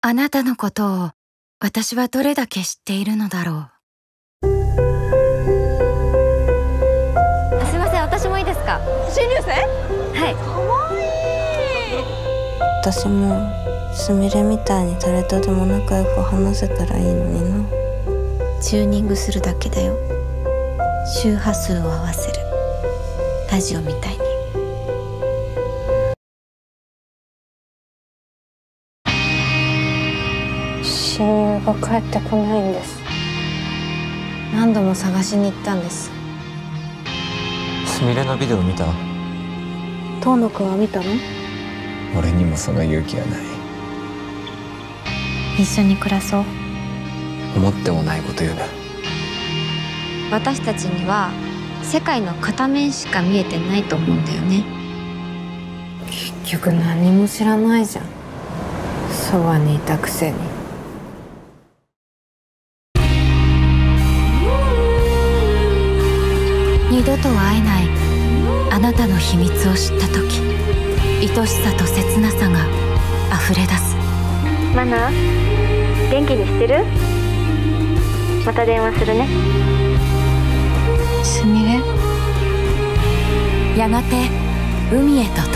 あなたのことを私はどれだけ知っているのだろう。 すいません、私もいいですか？ 新入生？ はい。 かわいい。 私もすみれみたいに誰とでも仲良く話せたらいいのにな。 チューニングするだけだよ。周波数を合わせる。ラジオみたいに。 親友が帰ってこないんです。何度も探しに行ったんです。 すみれのビデオ見た？ 遠野くんは見たの？ 俺にもその勇気はない。 一緒に暮らそう。 思ってもないこと言うな。 私たちには世界の片面しか見えてないと思うんだよね。 結局何も知らないじゃん。そばにいたくせに。 二度と会えないあなたの秘密を知った時、愛しさと切なさが溢れ出す。 マナ、元気にしてる？また電話するね。 すみれ。 やがて海へと